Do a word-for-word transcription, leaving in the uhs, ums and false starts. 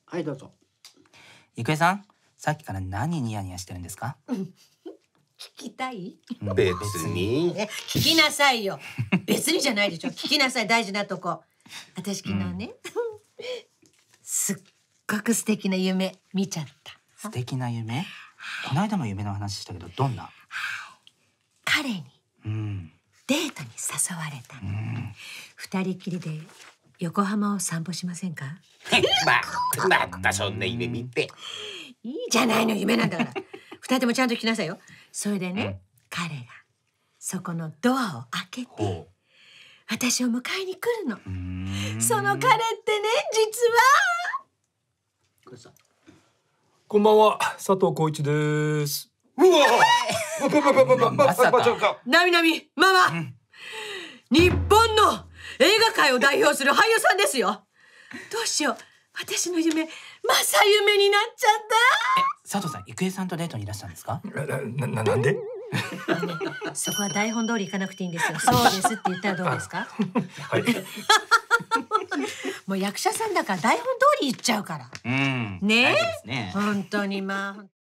はい、どうぞ。 郁恵さん、さっきから何ニヤニヤしてるんですか？ 聞きたい？ うん別に。 え、聞きなさいよ。別にじゃないでしょ。聞きなさい、大事なとこ。私昨日ね、すっごく素敵な夢見ちゃった。 素敵な夢？この間も夢の話したけど、どんな？ 彼にうんデートに誘われたの。 うん二人きりで横浜を散歩しませんか？ ま、またそんな夢見て。 いいじゃないの、夢なんだから二人ともちゃんと聞きなさいよ。それでね、 うん彼がそこのドアを開けてほ私を迎えに来るの。 う。うーんその彼ってね、実はこれさ、 こんばんは、佐藤浩市です。 うわ。ばばばばばばまさかばちゃんか。 なみなみママ、 うん日本の映画界を代表する俳優さんですよ。どうしよう、私の夢まさ夢になっちゃっ佐藤さん、郁恵さんとデートにいらしたんですか？ な、な、なんで？ た。そこは台本通り行かなくていいんですよ。そうですって言ったらどうですか？ はい。 もう役者さんだから台本通り言っちゃうからうんねえ大丈夫ですね。 本当にまあ。